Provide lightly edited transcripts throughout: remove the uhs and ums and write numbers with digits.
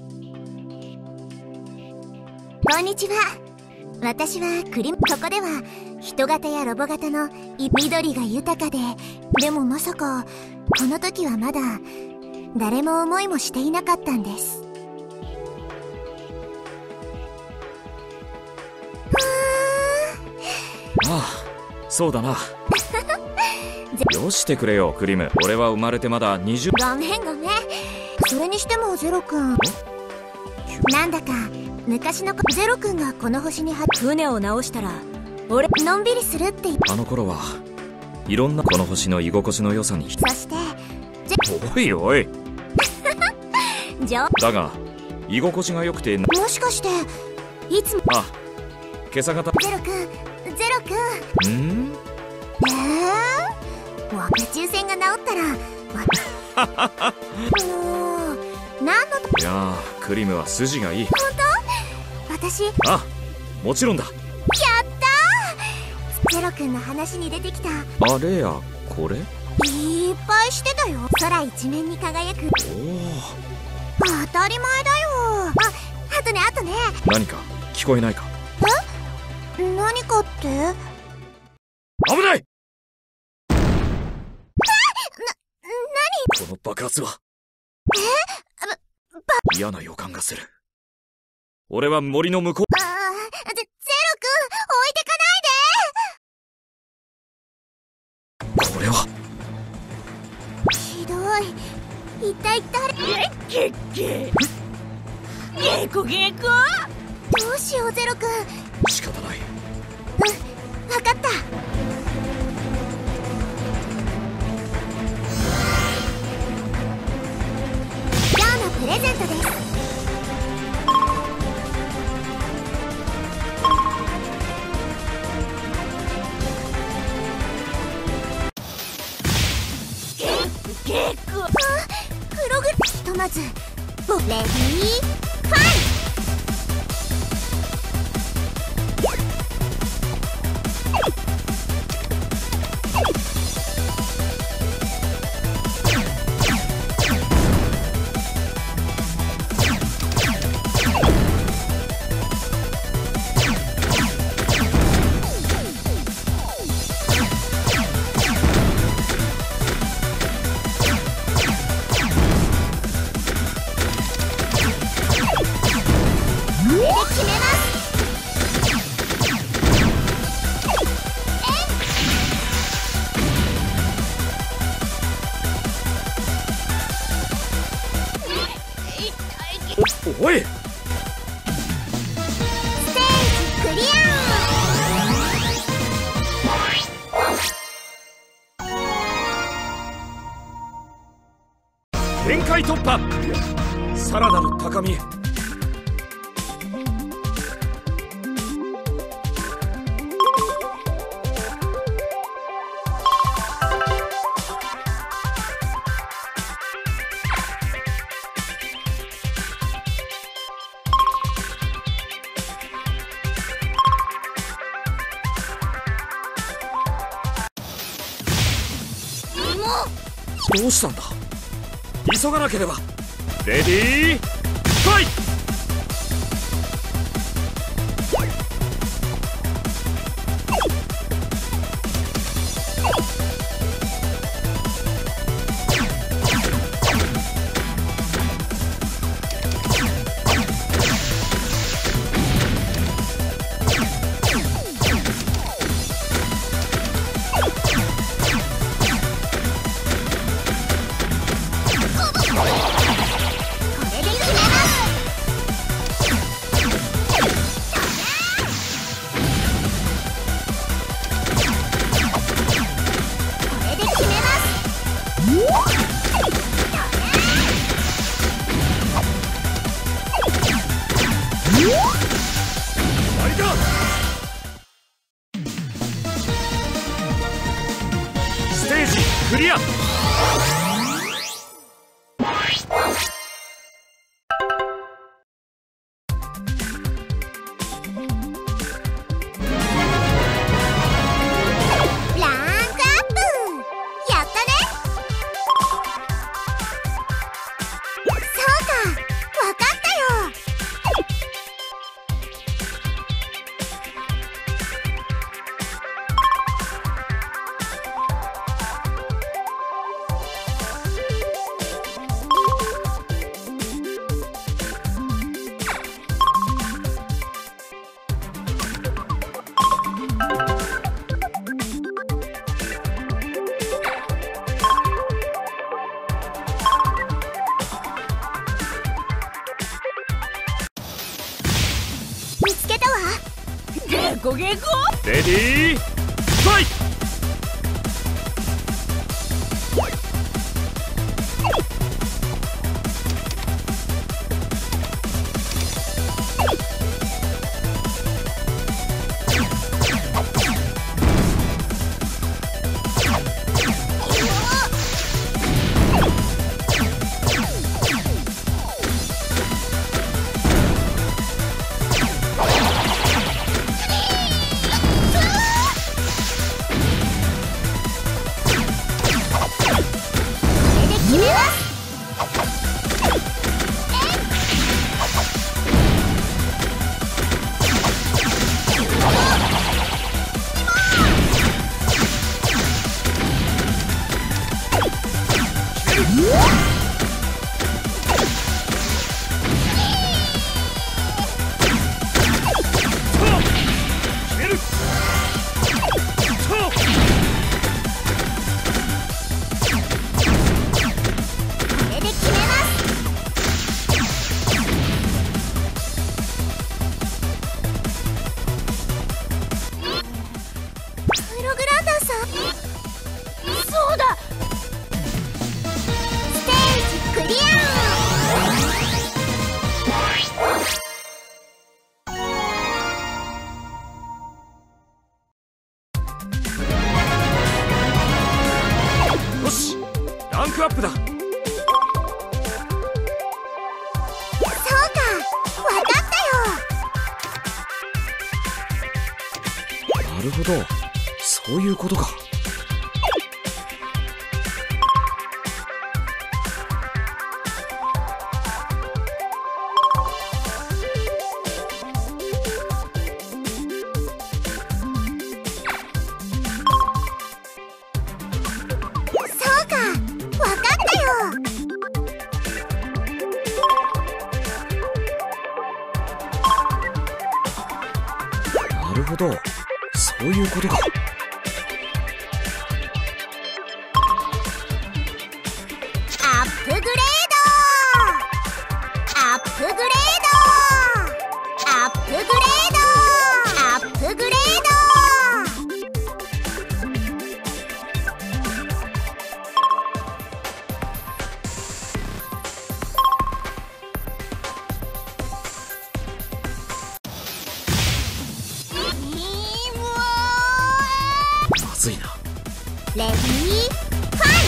こんにちは。私はここでは人型やロボ型の緑が豊かで、でもまさかこの時はまだ誰も思いもしていなかったんです。 ああ、そうだな。よしてくれよクリム。俺は生まれてまだ20。 ごめん。それにしてもゼロ君、なんだか昔のゼロ君がこの星に船を直したら俺のんびりするってあの頃はいろんなこの星の居心地の良さに。 そしておいおいだが居心地が良くてもしかしていつも今朝方ゼロ君宇宙船が治ったらもう何のいやー、クリムは筋がいい。 本当？私もちろんだ。 やったー。ゼロ君の話に出てきたあれやこれいっぱいしてたよ。空一面に輝く。当たり前だよ。あとね何か聞こえないか？ 何かって危ない。 何？ この爆発は嫌な予感がする。俺は森の向こう。 ゼロ君置いてかないで。 これはひどい。一体誰？ゲコどうしようゼロ君。 仕方ない。 分かった。今日のプレゼントです。黒ぐひとまずレディーファイト。 おい、 ステージクリア。限界突破。さらなる高みへ。どうしたんだ？急がなければ。レディーファイト。ステージクリア。 わかったよ。 ゲコゲコ。 レディーファイト。よし、ランクアップだ。 そうか、わかったよ。 なるほど、そういうことか。なるほど、そういうことか。 アップグレード、アップグレード、アップグレード、アップグレード。 まずいな。 レディーファイ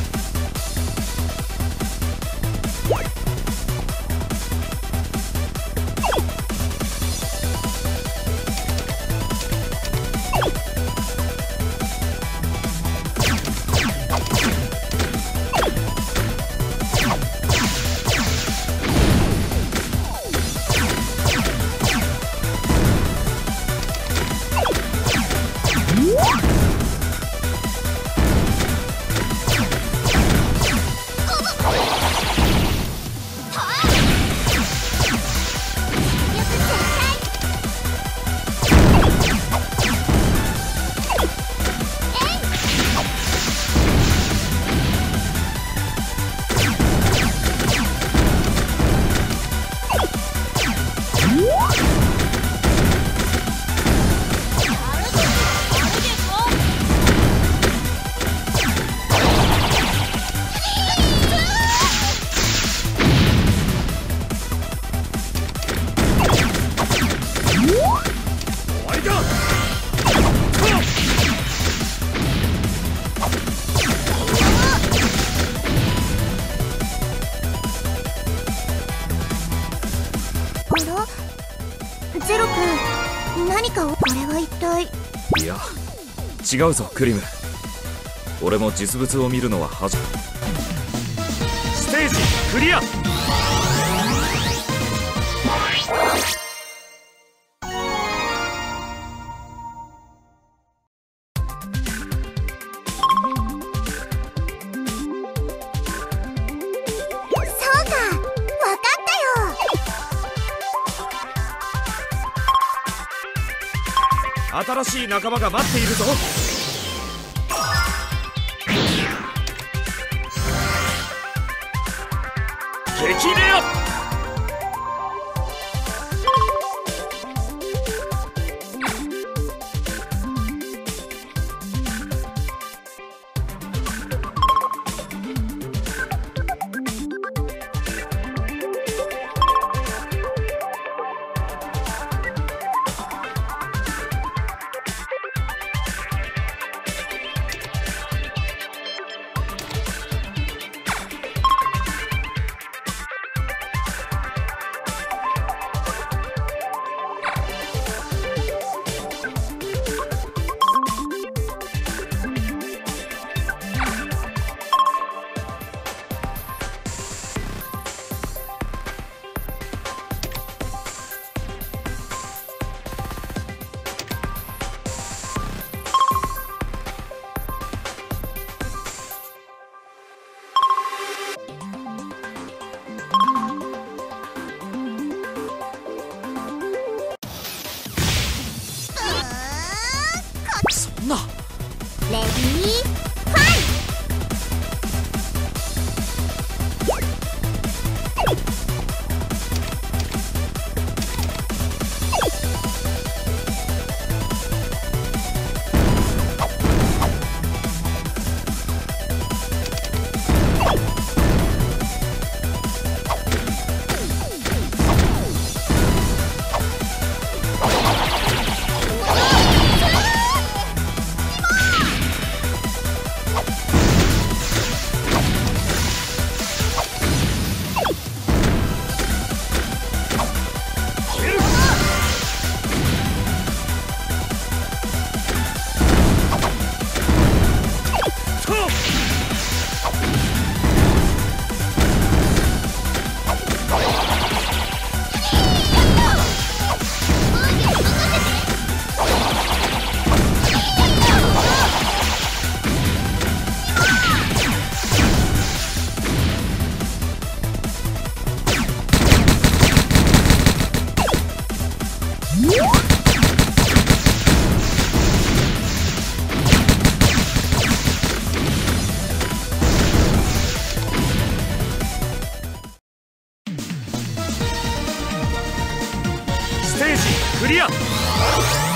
ゼロ君、何かこれは一体。 いや、違うぞクリム。俺も実物を見るのは初めて。ステージクリア。新しい仲間が待っているぞ。激レア。 なんだ。 レディーファイト。 ステージクリア。